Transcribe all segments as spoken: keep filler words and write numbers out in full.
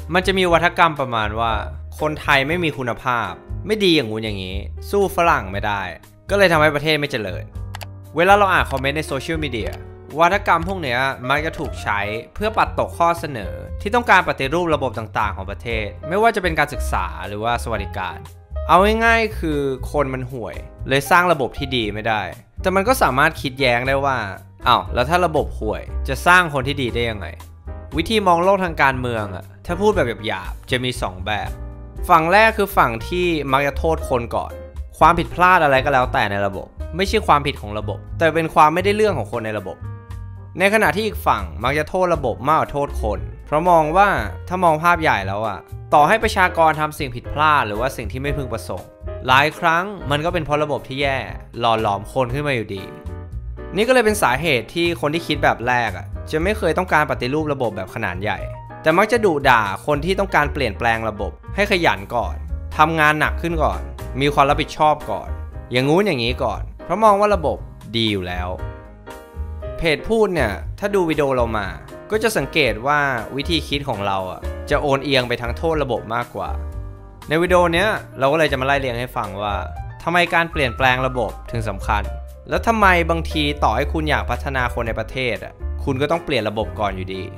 มันจะมีวัฒกรรมประมาณว่าคนไทยไม่มีคุณภาพไม่ดีอย่างงู้นอย่างนี้สู้ฝรั่งไม่ได้ก็เลยทำให้ประเทศไม่เจริญเวลาเราอ่านคอมเมนต์ในโซเชียลมีเดียวัฒกรรมพวกนี้มักจะถูกใช้เพื่อปัดตกข้อเสนอที่ต้องการปฏิรูประบบต่างๆของประเทศไม่ว่าจะเป็นการศึกษาหรือว่าสวัสดิการเอาง่ายๆคือคนมันห่วยเลยสร้างระบบที่ดีไม่ได้แต่มันก็สามารถคิดแย้งได้ว่าอ้าวแล้วถ้าระบบห่วยจะสร้างคนที่ดีได้ยังไงวิธีมองโลกทางการเมืองอะถ้าพูดแบบหยาบๆจะมีสองแบบฝั่งแรกคือฝั่งที่มักจะโทษคนก่อนความผิดพลาดอะไรก็แล้วแต่ในระบบไม่ใช่ความผิดของระบบแต่เป็นความไม่ได้เรื่องของคนในระบบในขณะที่อีกฝั่งมักจะโทษระบบมากกว่าโทษคนเพราะมองว่าถ้ามองภาพใหญ่แล้วอะต่อให้ประชากรทำสิ่งผิดพลาดหรือว่าสิ่งที่ไม่พึงประสงค์หลายครั้งมันก็เป็นเพราะระบบที่แย่หล่อหลอมคนขึ้นมาอยู่ดีนี่ก็เลยเป็นสาเหตุที่คนที่คิดแบบแรกอะจะไม่เคยต้องการปฏิรูประบบแบบขนาดใหญ่แต่มักจะดุด่าคนที่ต้องการเปลี่ยนแปลงระบบให้ขยันก่อนทำงานหนักขึ้นก่อนมีความรับผิดชอบก่อนอย่างงู้นอย่างนี้ก่อนเพราะมองว่าระบบดีอยู่แล้วเพจพูดเนี่ยถ้าดูวิดีโอเรามาก็จะสังเกตว่าวิธีคิดของเราอ่ะจะโอนเอียงไปทางโทษระบบมากกว่าในวิดีโอเนี้ยเราก็เลยจะมาไล่เรียงให้ฟังว่าทำไมการเปลี่ยนแปลงระบบถึงสำคัญแล้วทำไมบางทีต่อให้คุณอยากพัฒนาคนในประเทศอ่ะคุณก็ต้องเปลี่ยนระบบก่อนอยู่ดี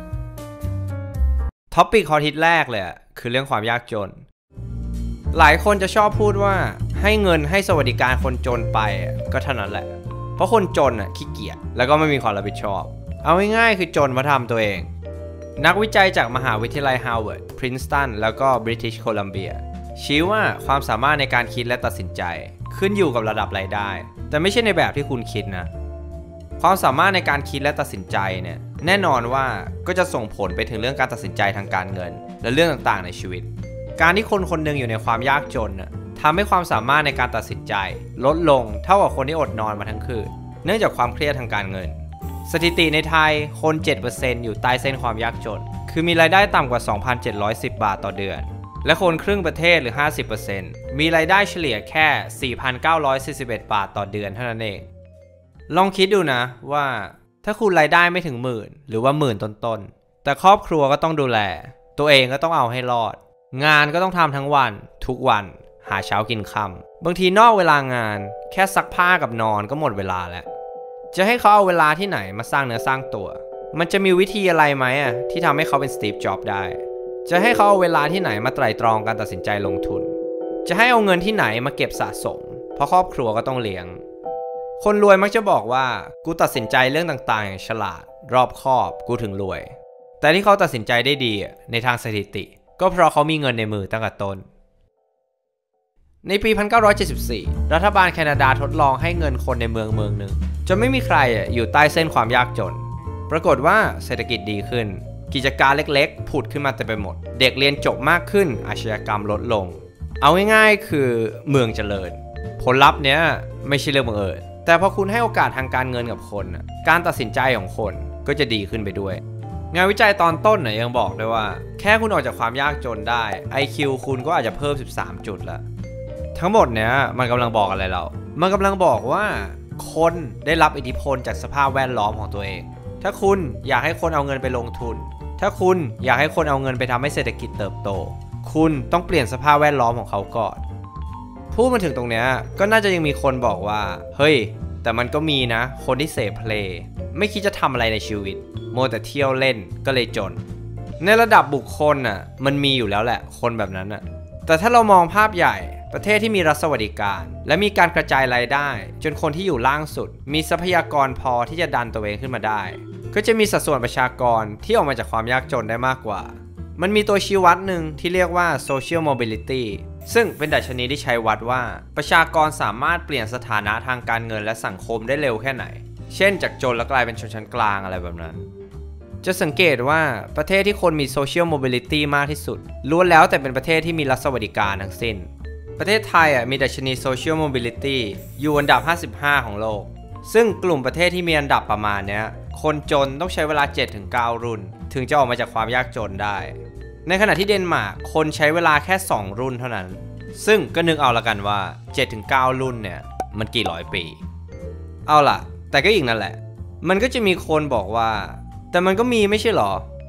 ท็อปิกฮอตฮิตแรกเลยคือเรื่องความยากจนหลายคนจะชอบพูดว่าให้เงินให้สวัสดิการคนจนไปก็เท่านั้นแหละเพราะคนจนอ่ะขี้เกียจแล้วก็ไม่มีความรับผิดชอบเอาง่ายๆคือจนมาทำตัวเองนักวิจัยจากมหาวิทยาลัยฮาร์วาร์ด พรินสตันแล้วก็บริติชโคลัมเบียชี้ว่าความสามารถในการคิดและตัดสินใจขึ้นอยู่กับระดับรายได้แต่ไม่ใช่ในแบบที่คุณคิดนะความสามารถในการคิดและตัดสินใจเนี่ยแน่นอนว่าก็จะส่งผลไปถึงเรื่องการตัดสินใจทางการเงินและเรื่องต่างๆในชีวิตการที่คนคนหนึ่งอยู่ในความยากจนน่ะทำให้ความสามารถในการตัดสินใจลดลงเท่ากับคนที่อดนอนมาทั้งคืนเนื่องจากความเครียดทางการเงินสถิติในไทยคน เจ็ดเปอร์เซ็นต์ อยู่ใต้เส้นความยากจนคือมีรายได้ต่ำกว่า สองพันเจ็ดร้อยสิบ บาทต่อเดือนและคนครึ่งประเทศหรือ ห้าสิบเปอร์เซ็นต์ มีรายได้เฉลี่ยแค่ สี่พันเก้าร้อยสี่สิบเอ็ด บาทต่อเดือนเท่านั้นเองลองคิดดูนะว่าถ้าคุณรายได้ไม่ถึงหมื่นหรือว่าหมื่นต้นๆแต่ครอบครัวก็ต้องดูแลตัวเองก็ต้องเอาให้รอดงานก็ต้องทำทั้งวันทุกวันหาเช้ากินค่ำบางทีนอกเวลางานแค่ซักผ้ากับนอนก็หมดเวลาแล้วจะให้เขาเอาเวลาที่ไหนมาสร้างเนื้อสร้างตัวมันจะมีวิธีอะไรไหมอ่ะที่ทำให้เขาเป็นสตีฟ จ็อบส์ได้จะให้เขาเอาเวลาที่ไหนมาไตร่ตรองการตัดสินใจลงทุนจะให้เอาเงินที่ไหนมาเก็บสะสมเพราะครอบครัวก็ต้องเลี้ยงคนรวยมักจะบอกว่ากูตัดสินใจเรื่องต่างๆอย่างฉลาดรอบคอบกูถึงรวยแต่ที่เขาตัดสินใจได้ดีในทางสถิติก็เพราะเขามีเงินในมือตั้งแต่ต้นในปีหนึ่งพันเก้าร้อยเจ็ดสิบสี่รัฐบาลแคนาดาทดลองให้เงินคนในเมืองเมืองหนึ่งจนไม่มีใครอยู่ใต้เส้นความยากจนปรากฏว่าเศรษฐกิจดีขึ้นกิจการเล็กๆผุดขึ้นมาเต็มไปหมดเด็กเรียนจบมากขึ้นอาชญากรรมลดลงเอาง่ายๆคือเมืองเจริญผลลัพธ์เนี้ยไม่ใช่เรื่องบังเอิญแต่พอคุณให้โอกาสทางการเงินกับคนการตัดสินใจของคนก็จะดีขึ้นไปด้วยงานวิจัยตอนต้นน่ยยังบอกด้วยว่าแค่คุณออกจากความยากจนได้ ไอ คิว คุณก็อาจจะเพิ่มสิบสามจุดแล้วทั้งหมดเนี้ยมันกำลังบอกอะไรเรามันกำลังบอกว่าคนได้รับอิทธิพลจากสภาพแวดล้อมของตัวเองถ้าคุณอยากให้คนเอาเงินไปลงทุนถ้าคุณอยากให้คนเอาเงินไปทำให้เศรษฐกิจเติบโตคุณต้องเปลี่ยนสภาพแวดล้อมของเขาก่อนพูดมาถึงตรงเนี้ยก็น่าจะยังมีคนบอกว่าเฮ้ยแต่มันก็มีนะคนที่เสพเพลย์ไม่คิดจะทำอะไรในชีวิตโมแต่เที่ยวเล่นก็เลยจนในระดับบุคคลน่ะมันมีอยู่แล้วแหละคนแบบนั้นน่ะแต่ถ้าเรามองภาพใหญ่ประเทศที่มีรัฐสวัสดิการและมีการกระจายรายได้จนคนที่อยู่ล่างสุดมีทรัพยากรพอที่จะดันตัวเองขึ้นมาได้ก็จะมีสัดส่วนประชากรที่ออกมาจากความยากจนได้มากกว่ามันมีตัวชี้วัดหนึ่งที่เรียกว่า social mobility ซึ่งเป็นดัชนีที่ใช้วัดว่าประชากรสามารถเปลี่ยนสถานะทางการเงินและสังคมได้เร็วแค่ไหนเช่นจากจนแล้วกลายเป็นชนชั้นกลางอะไรแบบนั้นจะสังเกตว่าประเทศที่คนมี social mobility มากที่สุดล้วนแล้วแต่เป็นประเทศที่มีรัฐสวัสดิการทั้งสิ้นประเทศไทยอ่ะมีดัชนี social mobility อยู่อันดับห้าสิบห้าของโลกซึ่งกลุ่มประเทศที่มีอันดับประมาณนี้คนจนต้องใช้เวลา เจ็ดถึงเก้า รุ่นถึงจะออกมาจากความยากจนได้ในขณะที่เดนมาร์กคนใช้เวลาแค่สองรุ่นเท่านั้นซึ่งก็นึกเอาละกันว่า เจ็ดถึงเก้า รุ่นเนี่ยมันกี่ร้อยปีเอาล่ะแต่ก็อีกนั่นแหละมันก็จะมีคนบอกว่าแต่มันก็มีไม่ใช่หรอ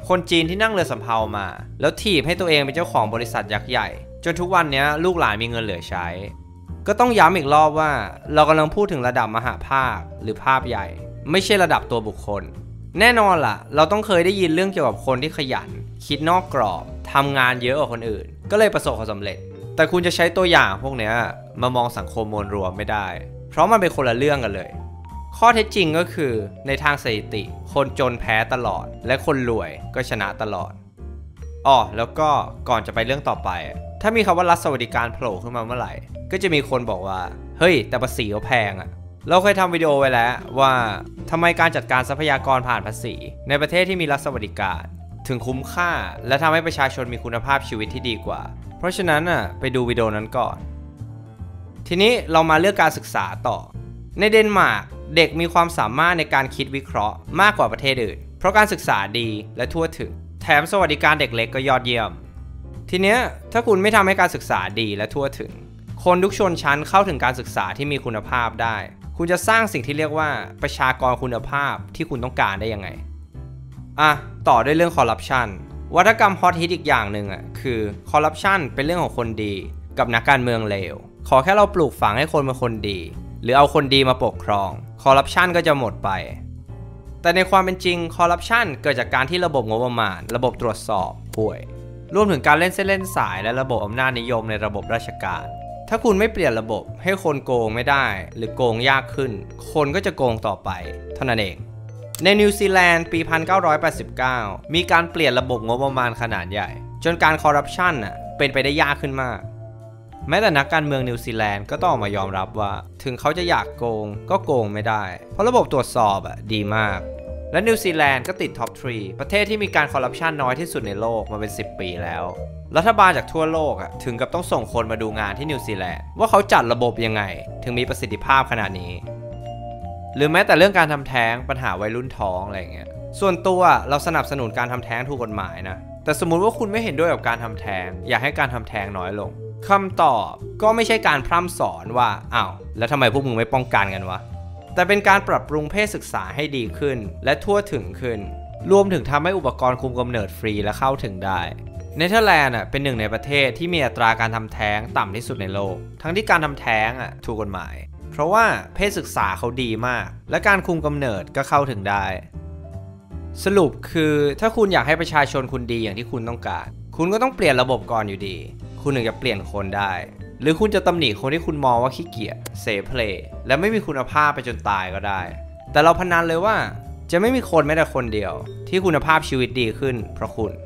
คนจีนที่นั่งเรือสำเภามาแล้วถีบให้ตัวเองเป็นเจ้าของบริษัทยักษ์ใหญ่จนทุกวันนี้ลูกหลานมีเงินเหลือใช้ก็ต้องย้ำอีกรอบว่าเรากำลังพูดถึงระดับมหาภาคหรือภาพใหญ่ไม่ใช่ระดับตัวบุคคลแน่นอนล่ะเราต้องเคยได้ยินเรื่องเกี่ยวกับคนที่ขยันคิดนอกกรอบทำงานเยอะกว่าคนอื่นก็เลยประสบความสำเร็จแต่คุณจะใช้ตัวอย่างพวกนี้มามองสังคมมวลรวมไม่ได้เพราะมันเป็นคนละเรื่องกันเลยข้อเท็จจริงก็คือในทางสถิติคนจนแพ้ตลอดและคนรวยก็ชนะตลอดอ๋อแล้วก็ก่อนจะไปเรื่องต่อไปถ้ามีคำว่ารัฐสวัสดิการโผล่ขึ้นมาเมื่อไหร่ก็จะมีคนบอกว่าเฮ้ยแต่ภาษีเขาแพงอะเราเคยทำวิดีโอไว้แล้วว่าทำไมการจัดการทรัพยากรผ่านภาษีในประเทศที่มีรัฐสวัสดิการถึงคุ้มค่าและทำให้ประชาชนมีคุณภาพชีวิตที่ดีกว่าเพราะฉะนั้นอ่ะไปดูวิดีโอนั้นก่อนทีนี้เรามาเลือกการศึกษาต่อในเดนมาร์กเด็กมีความสามารถในการคิดวิเคราะห์มากกว่าประเทศอื่นเพราะการศึกษาดีและทั่วถึงแถมสวัสดิการเด็กเล็กก็ยอดเยี่ยมทีเนี้ยถ้าคุณไม่ทำให้การศึกษาดีและทั่วถึงคนทุกชนชั้นเข้าถึงการศึกษาที่มีคุณภาพได้คุณจะสร้างสิ่งที่เรียกว่าประชากรคุณภาพที่คุณต้องการได้ยังไงอ่ะต่อด้วยเรื่องคอร์รัปชันวัฒกรรมฮอตฮิตอีกอย่างหนึ่งอ่ะคือคอร์รัปชันเป็นเรื่องของคนดีกับนักการเมืองเลวขอแค่เราปลูกฝังให้คนเป็นคนดีหรือเอาคนดีมาปกครองคอร์รัปชันก็จะหมดไปแต่ในความเป็นจริงคอร์รัปชันเกิดจากการที่ระบบงบประมาณระบบตรวจสอบห่วยรวมถึงการเล่นเส้นเล่นสายและระบบอำนาจนิยมในระบบราชการถ้าคุณไม่เปลี่ยนระบบให้คนโกงไม่ได้หรือโกงยากขึ้นคนก็จะโกงต่อไปเท่านั้นเองในนิวซีแลนด์ปีหนึ่งพันเก้าร้อยแปดสิบเก้ามีการเปลี่ยนระบบงบประมาณขนาดใหญ่จนการคอร์รัปชันน่ะเป็นไปได้ยากขึ้นมากแม้แต่นักการเมืองนิวซีแลนด์ก็ต้องออกมายอมรับว่าถึงเขาจะอยากโกงก็โกงไม่ได้เพราะระบบตรวจสอบอ่ะดีมากและนิวซีแลนด์ก็ติดท็อปสามประเทศที่มีการคอร์รัปชันน้อยที่สุดในโลกมาเป็นสิบปีแล้วรัฐบาลจากทั่วโลกอ่ะถึงกับต้องส่งคนมาดูงานที่นิวซีแลนด์ว่าเขาจัดระบบยังไงถึงมีประสิทธิภาพขนาดนี้หรือแม้แต่เรื่องการทำแท้งปัญหาวัยรุ่นท้องอะไรเงี้ยส่วนตัวเราสนับสนุนการทำแท้งถูกกฎหมายนะแต่สมมุติว่าคุณไม่เห็นด้วยกับการทำแท้งอยากให้การทำแท้งน้อยลงคำตอบก็ไม่ใช่การพร่ำสอนว่าอ้าวแล้วทำไมพวกมึงไม่ป้องกันกันวะแต่เป็นการปรับปรุงเพศศึกษาให้ดีขึ้นและทั่วถึงขึ้นรวมถึงทำให้อุปกรณ์คุมกำเนิดฟรีและเข้าถึงได้เนเธอร์แลนด์เป็นหนึ่งในประเทศที่มีอัตราการทำแท้งต่ำที่สุดในโลกทั้งที่การทำแท้งถูกกฎหมายเพราะว่าเพศศึกษาเขาดีมากและการคุมกำเนิดก็เข้าถึงได้สรุปคือถ้าคุณอยากให้ประชาชนคุณดีอย่างที่คุณต้องการคุณก็ต้องเปลี่ยนระบบก่อนอยู่ดีคุณถึงจะเปลี่ยนคนได้หรือคุณจะตำหนิคนที่คุณมองว่าขี้เกียจเซเพลย์และไม่มีคุณภาพไปจนตายก็ได้แต่เราพนันเลยว่าจะไม่มีคนแม้แต่คนเดียวที่คุณภาพชีวิตดีขึ้นเพราะคุณ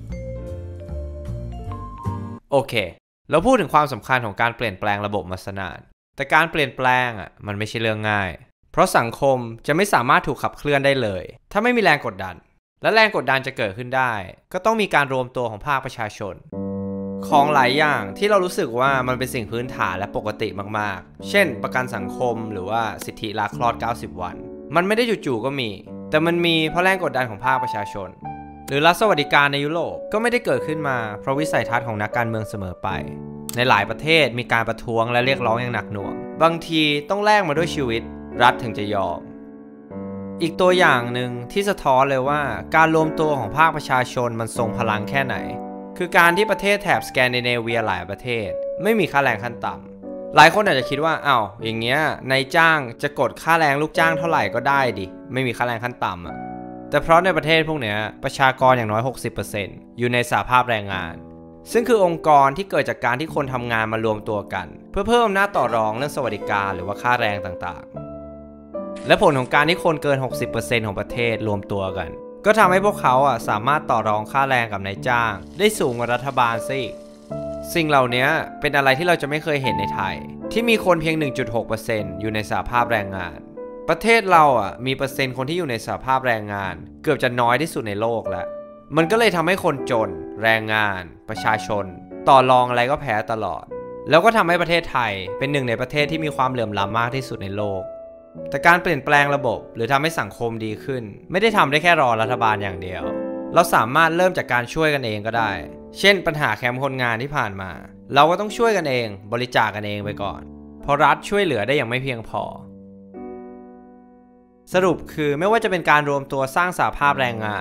โอเคเราพูดถึงความสำคัญของการเปลี่ยนแปลงระบบมาซะนานแต่การเปลี่ยนแปลงอ่ะมันไม่ใช่เรื่องง่ายเพราะสังคมจะไม่สามารถถูกขับเคลื่อนได้เลยถ้าไม่มีแรงกดดันและแรงกดดันจะเกิดขึ้นได้ก็ต้องมีการรวมตัวของภาคประชาชนของหลายอย่างที่เรารู้สึกว่ามันเป็นสิ่งพื้นฐานและปกติมากๆเช่นประกันสังคมหรือว่าสิทธิลาคลอดเก้าสิบวันมันไม่ได้จู่ๆก็มีแต่มันมีเพราะแรงกดดันของภาคประชาชนหรือรัฐสวัสดิการในยุโรปก็ไม่ได้เกิดขึ้นมาเพราะวิสัยทัศน์ของนักการเมืองเสมอไปในหลายประเทศมีการประท้วงและเรียกร้องอย่างหนักหน่วงบางทีต้องแลกมาด้วยชีวิตรัฐถึงจะยอมอีกตัวอย่างหนึ่งที่สะท้อนเลยว่าการรวมตัวของภาคประชาชนมันทรงพลังแค่ไหนคือการที่ประเทศแถบสแกนดิเนเวียหลายประเทศไม่มีค่าแรงขั้นต่ำหลายคนอาจจะคิดว่าอ้าวอย่างเงี้ยนายจ้างจะกดค่าแรงลูกจ้างเท่าไหร่ก็ได้ดิไม่มีค่าแรงขั้นต่ำอ่ะแต่เพราะในประเทศพวกเนี้ยประชากรอย่างน้อย หกสิบเปอร์เซ็นต์ อยู่ในสหภาพแรงงานซึ่งคือองค์กรที่เกิดจากการที่คนทำงานมารวมตัวกันเพื่อเพิ่มอำนาจต่อรองเรื่องสวัสดิการหรือว่าค่าแรงต่างๆและผลของการที่คนเกิน หกสิบเปอร์เซ็นต์ ของประเทศรวมตัวกันก็ทำให้พวกเขาอ่ะสามารถต่อรองค่าแรงกับนายจ้างได้สูงกว่ารัฐบาลซิสิ่งเหล่านี้เป็นอะไรที่เราจะไม่เคยเห็นในไทยที่มีคนเพียง หนึ่งจุดหกเปอร์เซ็นต์ อยู่ในสหภาพแรงงานประเทศเราอ่ะมีเปอร์เซ็นต์คนที่อยู่ในสหภาพแรงงานเกือบจะน้อยที่สุดในโลกแล้วมันก็เลยทำให้คนจนแรงงานประชาชนต่อรองอะไรก็แพ้ตลอดแล้วก็ทำให้ประเทศไทยเป็นหนึ่งในประเทศที่มีความเหลื่อมล้ำมากที่สุดในโลกแต่การเปลี่ยนแปลงระบบหรือทำให้สังคมดีขึ้นไม่ได้ทำได้แค่รอรัฐบาลอย่างเดียวเราสามารถเริ่มจากการช่วยกันเองก็ได้เช่นปัญหาแคมป์คนงานที่ผ่านมาเราก็ต้องช่วยกันเองบริจาคกันเองไปก่อนเพราะรัฐช่วยเหลือได้อย่างไม่เพียงพอสรุปคือไม่ว่าจะเป็นการรวมตัวสร้างสหภาพแรงงาน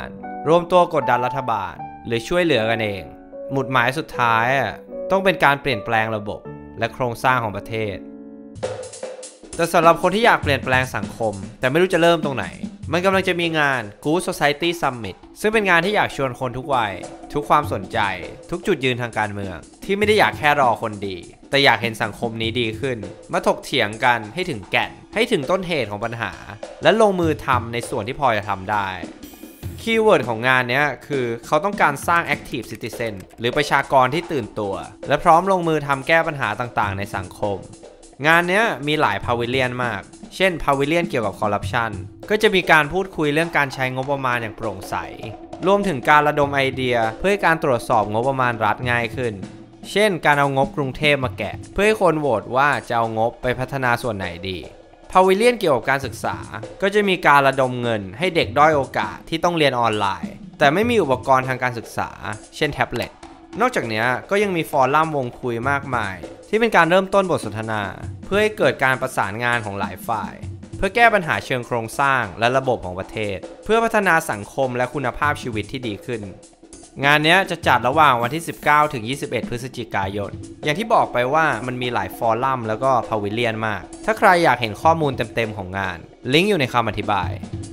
รวมตัวกดดันรัฐบาลหรือช่วยเหลือกันเองหมุดหมายสุดท้ายต้องเป็นการเปลี่ยนแปลงระบบและโครงสร้างของประเทศแต่สำหรับคนที่อยากเปลี่ยนแปลงสังคมแต่ไม่รู้จะเริ่มตรงไหนมันกำลังจะมีงาน Good Society Summit ซึ่งเป็นงานที่อยากชวนคนทุกวัยทุกความสนใจทุกจุดยืนทางการเมืองที่ไม่ได้อยากแค่รอคนดีแต่อยากเห็นสังคมนี้ดีขึ้นมาถกเถียงกันให้ถึงแก่นให้ถึงต้นเหตุของปัญหาและลงมือทำในส่วนที่พอจะทำได้คีย์เวิร์ดของงานนี้คือเขาต้องการสร้าง Active Citizen หรือประชากรที่ตื่นตัวและพร้อมลงมือทำแก้ปัญหาต่างๆในสังคมงานนี้มีหลายพาวิเลียนมากเช่นพาวิเลียนเกี่ยวกับคอร์รัปชันก็จะมีการพูดคุยเรื่องการใช้งบประมาณอย่างโปร่งใสรวมถึงการระดมไอเดียเพื่อให้การตรวจสอบงบประมาณรัฐง่ายขึ้นเช่นการเอางบกรุงเทพมาแกะเพื่อให้คนโหวตว่าจะเอางบไปพัฒนาส่วนไหนดีพาวิเลียนเกี่ยวกับการศึกษาก็จะมีการระดมเงินให้เด็กด้อยโอกาสที่ต้องเรียนออนไลน์แต่ไม่มีอุปกรณ์ทางการศึกษาเช่นแท็บเล็ตนอกจากนี้ก็ยังมีฟอรัมวงคุยมากมายที่เป็นการเริ่มต้นบทสนทนาเพื่อให้เกิดการประสานงานของหลายฝ่ายเพื่อแก้ปัญหาเชิงโครงสร้างและระบบของประเทศเพื่อพัฒนาสังคมและคุณภาพชีวิตที่ดีขึ้นงานนี้จะจัดระหว่างวันที่สิบเก้าถึงยี่สิบเอ็ดพฤศจิกายนอย่างที่บอกไปว่ามันมีหลายฟอรัมแล้วก็พาวิเลียนมากถ้าใครอยากเห็นข้อมูลเต็มๆของงานลิงก์อยู่ในคำอธิบาย